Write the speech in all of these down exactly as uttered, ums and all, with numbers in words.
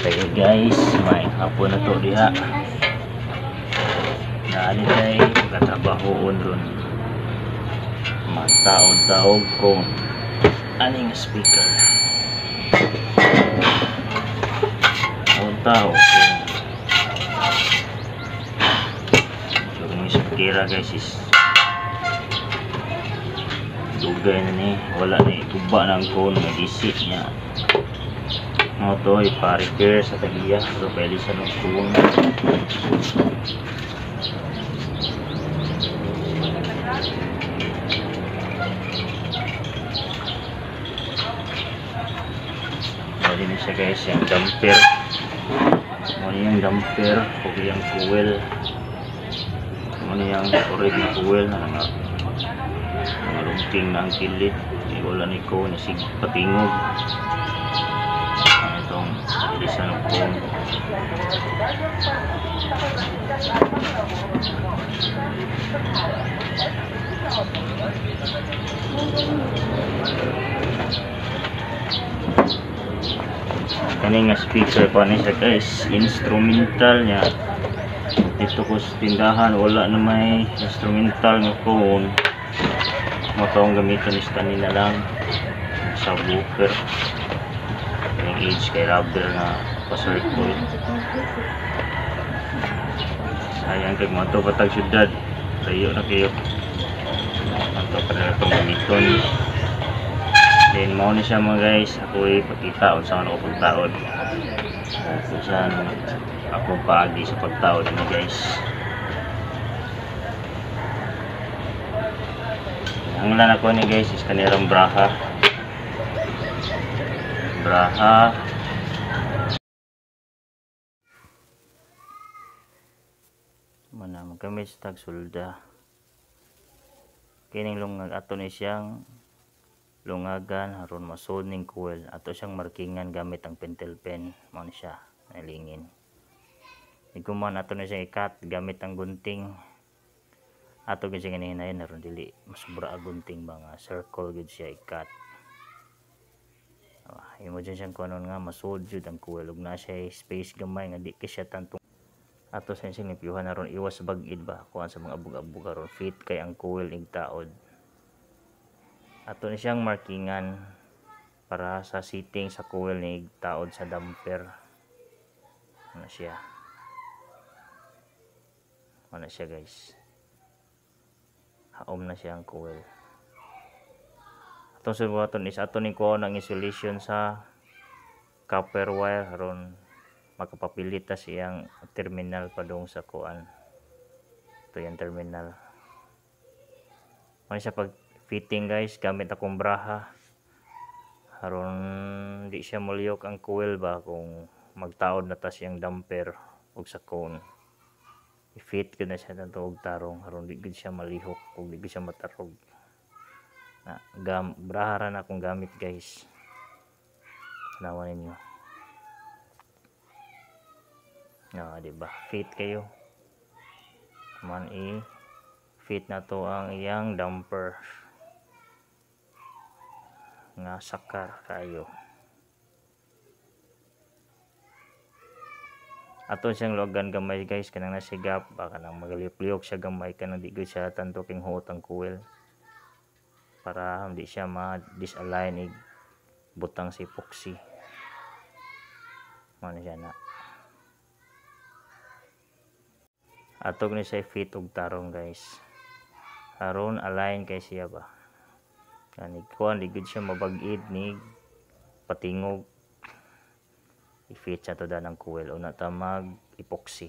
Kaya guys, may hapon na to diha. Naali day katrabahoon ron. Mataod-taog ko aning speaker. Taod-taog ko. Yung speaker guys is dugay na ni, wala na ituba ng phone, may disik niya. Mo to ipa-repair sa tagiya so pwede sa ng phone. Pwede na siya guys, yung damper mo yung damper o yung fuel mo yung orig na fuel na nga mga lunting na ang kilid wala ni ko nasig patingog itong ilisan ng phone. Kani nga speaker pa ni siya guys, instrumental niya dito ko sa tindahan wala na may instrumental nga phone. Matong gamitin is kanina lang sa subwoofer yung age kay rubber na pa-circle. Sayang kay mga ito patag syudad layo na kayo ito pa na itong gamiton. Then mo na siya mga guys, ako ipakita kung saan ako pagtaod kung saan ako paagi sa pagtaod na guys. Ang ulan ako ni guys is kanirang braha braha mana magamit sa tagsulda kining lungag ato ni siyang lungagan haron masud ning coil ato siyang markingan gamit ang pentel pen mo ni siya nalingin iguman ato ni siya ikat gamit ang gunting ato gid siya ganinayon naron dili masubra ang gunting ba nga circle gid siya ikat. Ah, imo dyan siyang kunon nga masud jud ang coil ug na siya space gamay nga di ka siya tanto ato sa sing nipiyuhan naron iwas bag-id ba kuan sa mga abog-abog karon fit kay ang coil ig taod. Ato ni siyang markingan para sa setting sa coil ni taod sa damper. Ano siya? Ano siya guys? Haom na siya ang coil. Atong subuhaton is ato ni kuha ng insulation sa copper wire aron makapapilit ta siyang terminal padung sa kuan. Ito yung terminal. Ano siya pag fitting guys gamit akong braha aron di siya muliyok ang coil ba kung magtaod na ta siyang damper ug sa cone. I-fit ko na siya ng tuog tarong aron di gud siya malihok ug di gud siya matarog na gam braha na akong gamit guys. Nawan ninyo na diba fit kayo man i fit na to ang iyang damper nga sakar kayo. Ato siyang logan gamay guys kanang nasigap baka nang magaliyok-liyok siya gamay kanang di gud siya tanto king huot ang coil para hindi siya ma-disalign ig butang si epoxy man siya na ato ni siya fit og tarong guys aron align kay siya ba kani kuan di gud siya mabag-id ni patingog i-fit sa to ng coil una ta mag epoxy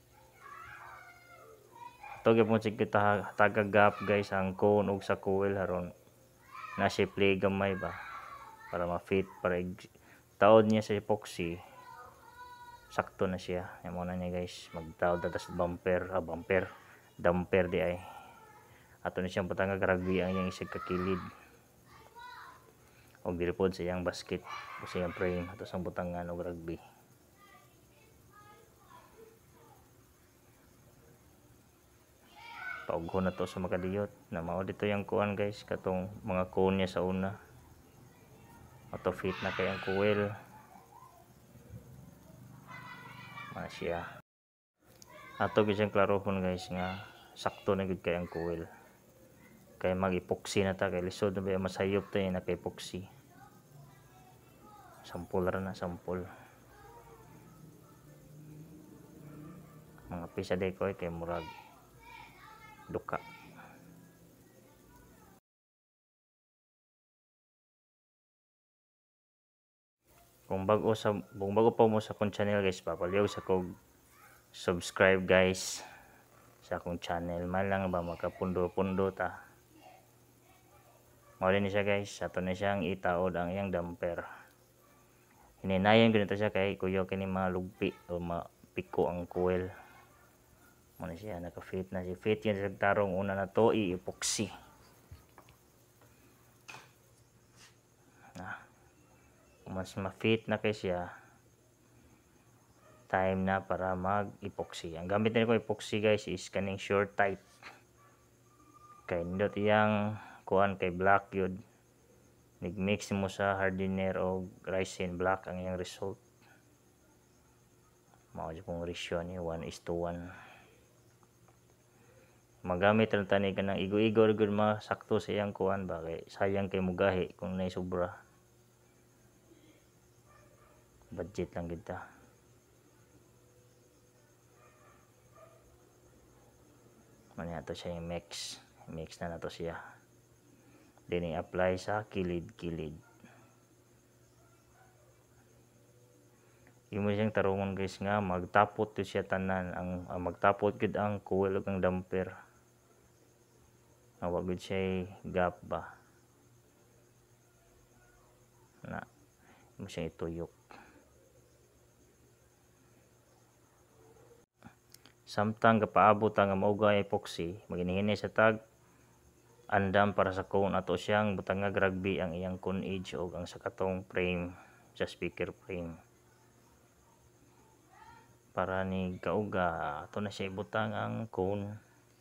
ito gyapon sig kita tagagap guys ang cone ug sa coil haron na siya play gamay ba para ma-fit para taod niya sa epoxy sakto na siya amo na niya guys magtaod ta sa bumper ah bumper damper di ay ato ni siyang patangag rugby ang iyang isig kakilid o diripod sa iyang basket o sa iyang frame ato sang butangan og rugby. Paughon na to sa makadiyot na mao dito yung kuan guys katong mga cone niya sa una auto fit na kay ang coil siya. Ato gyud siyang klarohon guys nga sakto na gyud kay ang coil. Kay mag-epoxy na ta kay lisod na ba masayop ta na kay epoxy. Sampol ra na sampol. Mga pisa day ko kay murag duka. Kung bago sa kung bago pa mo sa akong channel guys, papaliw sa kog subscribe guys sa akong channel. Man lang ba makapundo-pundo ta. Mao ni siya guys, ato na siyang itaod ang iyang damper. Hininayan ganito siya kay kuyo kini mga lugpi o mapiko ang coil. Mo na siya naka-fit na si fit yan sa tarong una na to i-epoxy. Ah. Mas ma-fit na kay siya, time na para mag-epoxy. Ang gamit nila ko epoxy guys is kaning short tight. Kay nindot iyang kuan kay black yun. Nag-mix mo sa hardener o resin black ang iyang result. Mao jud kong ratio ni one is to one. Magamit lang tani ka ng igo-igo gud masakto sa iyang kuan ba kay sayang kay mugahi kung nay sobra. Budget lang gid ta. Mani ato siya yung mix. Mix na nato siya. Then i-apply sa kilid-kilid. Imo siyang tarungon guys nga magtapot to siya tanan ang, ang magtapot gud ang coil ug ang damper. Wa gud siya gap ba. Na imo siyang ituyok. Samtang gapaabot ang mauga epoxy, maginihinay sa tag andam para sa cone ato siyang butangag rugby ang iyang cone edge o ang sa katong frame sa speaker frame. Para ni kauga ato na siya ibutang ang cone.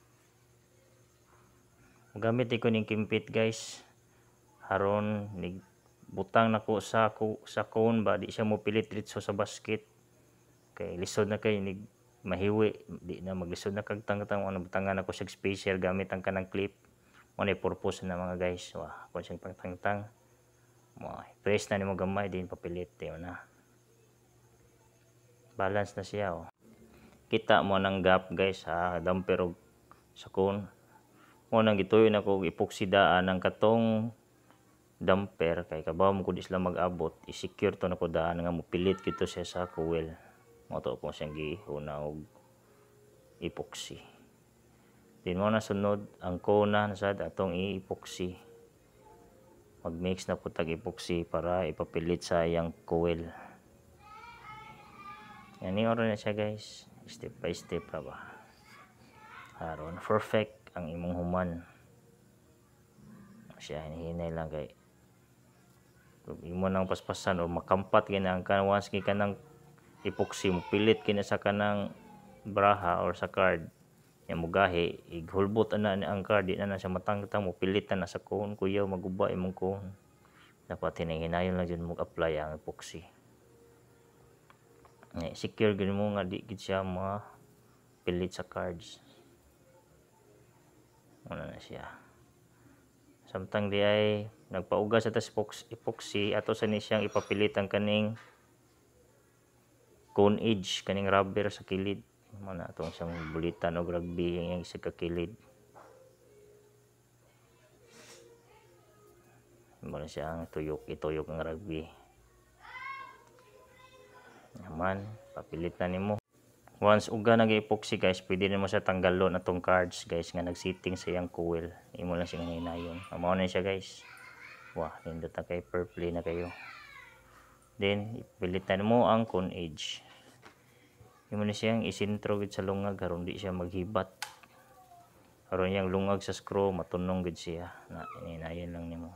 Gamit ko ning kimpit guys. Haron ni butang nako sa sa cone ba di siya mo pilit diretso sa basket. Kay lisod na kay ni mahiwi di na maglisod na kag tangtang ano butangan ako sa spacer gamit ang kanang clip. Mo na purpose na mga guys. Wah, kun siyang pangtangtang. Mo press na nimo gamay din papilit yo na. Balance na siya oh. Kita mo nang gap guys sa damper og sa cone. Mo nang gituyo na ko epoxidaan ang katong damper kay kabaw mo kung isla mag-abot i-secure to na ko daan nga mopilit kito siya sa coil. Mo to po siyang gihuna og epoxy. Din mo na sunod ang kona na sad atong i-epoxy. Mag-mix na po tag epoxy para ipapilit sa iyang coil. Yan ni oras na siya guys. Step by step ra ba. Aron perfect ang imong human. Siya hinihinay lang kay kung imo nang paspasan o makampat kina ang kan once gi kanang epoxy mo pilit kina sa kanang braha or sa card yang mugahi ighulbot ana ni ang card di na na siya matangtang mo pilit na sa cone kuyaw maguba imong cone. Dapat hinahinayon lang jud mo apply ang epoxy. Nga secure gid mo nga di gid siya ma pilit sa cards. Wala na siya. Samtang di ay nagpauga sa tas epoxy ato sa ni siyang ipapilit ang kaning cone edge kaning rubber sa kilid. Mo na atong siyang bulitan og rugby ang isa ka kilid. Mo na siyang tuyok ituyok ang rugby. Naman papilit na nimo. Once uga nag-epoxy guys, pwede nimo sa tanggalon atong cards guys nga nag-sitting sa iyang coil. Imo lang siyang hinayon. Amo na siya guys. Wah, nindot na kay purple na kayo. Then ipilitan mo ang cone edge. Imo na siyang isintro gid sa lungag aron di siya maghibat. Aron yang lungag sa screw matunong gid siya. Na hinayon lang nimo.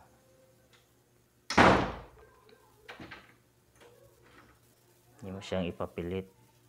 Imo siyang ipapilit.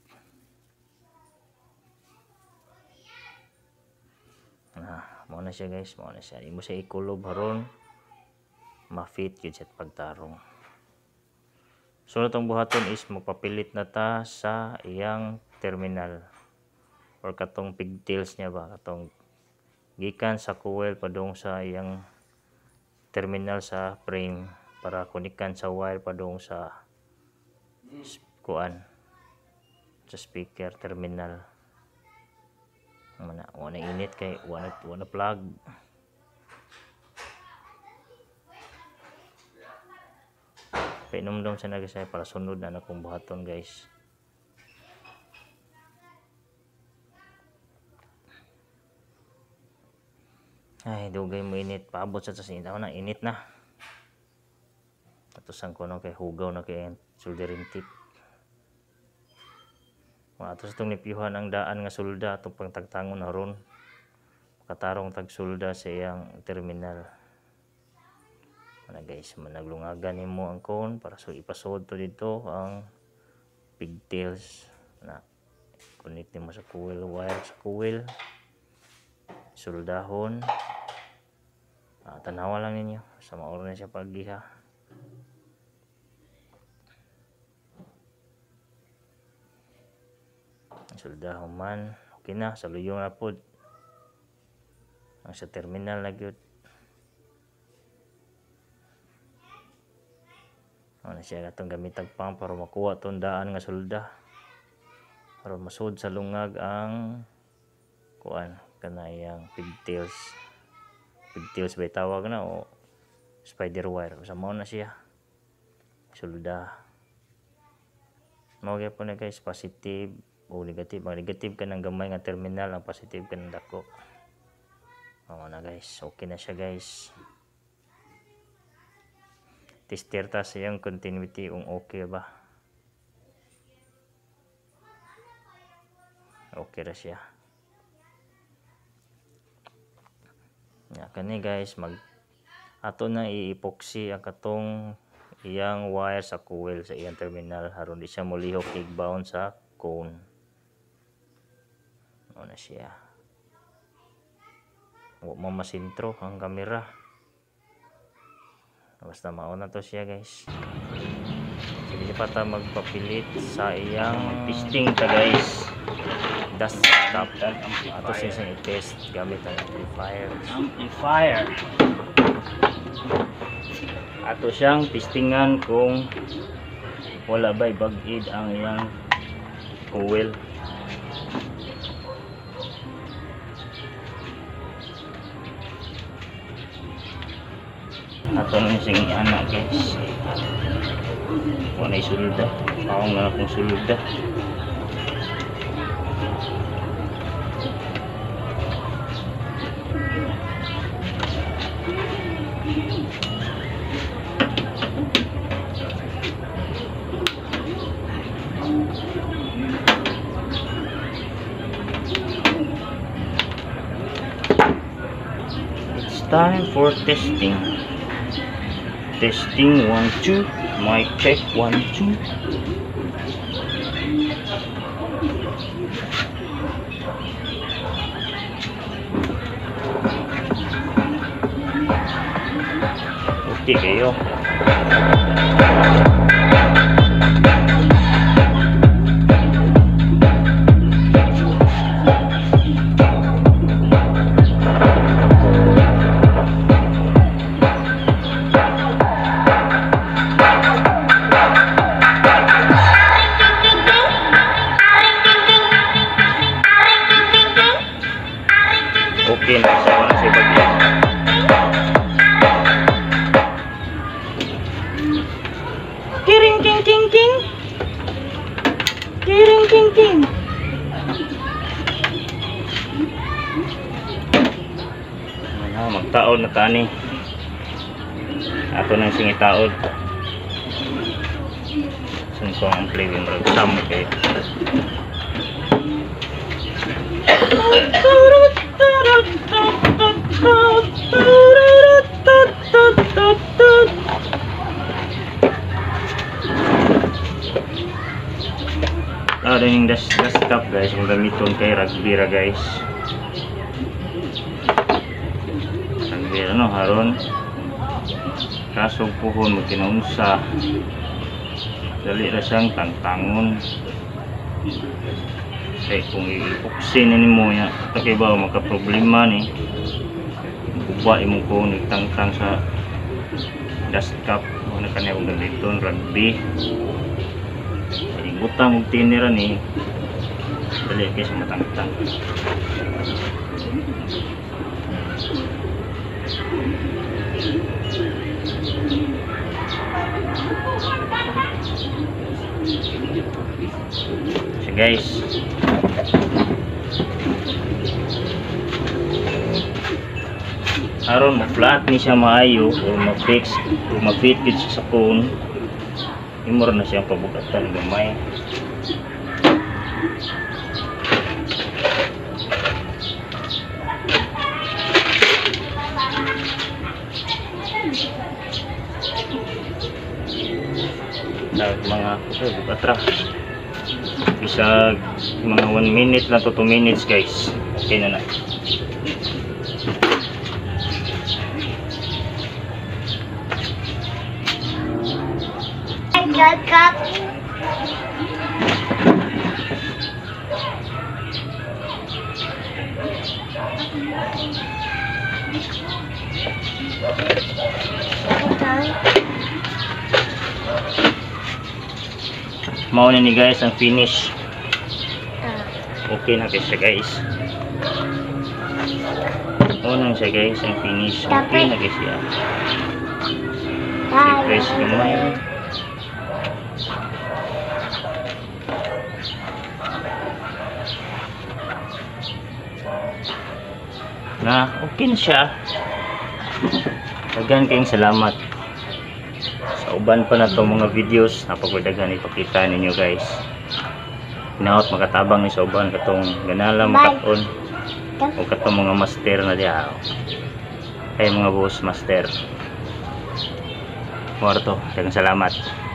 Nah, mo na siya guys, mo na siya. Imo siya ikulob haron ma-fit gyud sa pagtarong. Sunod ang buhaton is magpapilit na ta sa iyang terminal or katong pigtails niya ba, katong gikan sa coil padung sa iyang terminal sa frame para kunikan sa wire padung sa kuan sa speaker terminal. Mana wala init kay wala wala plug. Painom-dom sa nagasay para sunod na akong buhaton guys. Ay dugay mo init, paabot sa tasintaw na init na. Atusan ko no kay hugaw na kay soldering tip. Atos itong nipiyuhan ang daan nga sulda itong pangtagtangon na ron. Katarong tag sulda sa iyang terminal. Ano guys, managlungagan mo ang cone para so ipasod to dito ang pigtails na connect mo sa coil wire sa coil. Suldahon. Ah, tanawa lang ninyo sa mauro na siya pagiha. Suldahon man okay na, saluyong na po ang sa terminal na gyud. Ano siya katong gamitag pang para makuha tong daan nga sulda para masud sa lungag ang kuan kanayang pigtails. Pigtails ba tawag na o spider wire sa mao na siya sulda. Mao gyud po na guys, positive o negative. Ang negative ka ng gamay nga terminal, ang positive ka ng dako. Oo na guys, okay na siya guys. Tester ta sa yung continuity kung okay ba. Okay ra siya. Ya kani guys, mag ato na i-epoxy ang katong iyang wire sa coil sa iyang terminal aron di siya molihok igbound sa cone. Ano na siya. Huwag mo masintro ang kamera. Basta mauna to siya guys. Sige pa ta magpapilit sa iyang testing ta guys. Dust stop. Ato siya i-test gamit ang amplifier. Amplifier. Ato siyang testingan kung wala ba'y bag-id ang iyang coil. Ato nang sing anak guys. Wala isulda. Ako nga akong sulda. It's time for testing. Testing one two, mic check one two. Okay kayo. Okay na sa wala sa bagay. Kiring king king king. Kiring king king. Ano magtaod na tani. Ato nang singitaod. Sun ko ang play yung ragsam kay. Ada yang das das stop guys, kung gamiton kay rugby ra guys. Rugby ano haron kasog puhon magkinaunsa dali ra siyang tangtangon. Kaya kung i-oxy na mo niya, kaya ba magka-problema ni buba mo ko nagtangtang sa dust cap mo na kanya kung dito rugby ay butang mong tinira ni dali kayo sa matangtang. So guys, aron ma-flat ni siya maayo o ma-fix o ma-fit gid siya sa cone, imor na siyang pabugatan gamay. Nag mga okay, bugatra bisa mga one minute na to two minutes guys, okay na na. Kakak. Mau na ni guys ang finish. Okay na kasi siya guys. Oo na siya guys ang finish. Okay na kasi siya. I-press gamay. Na okay na siya. Dagan kayong salamat sa uban pa na to mga videos napagdagan ipakita ninyo guys. Hinaot makatabang ni sa uban katong ganala makaton o katong mga master na diha ay mga boss master. Morto, dagang salamat.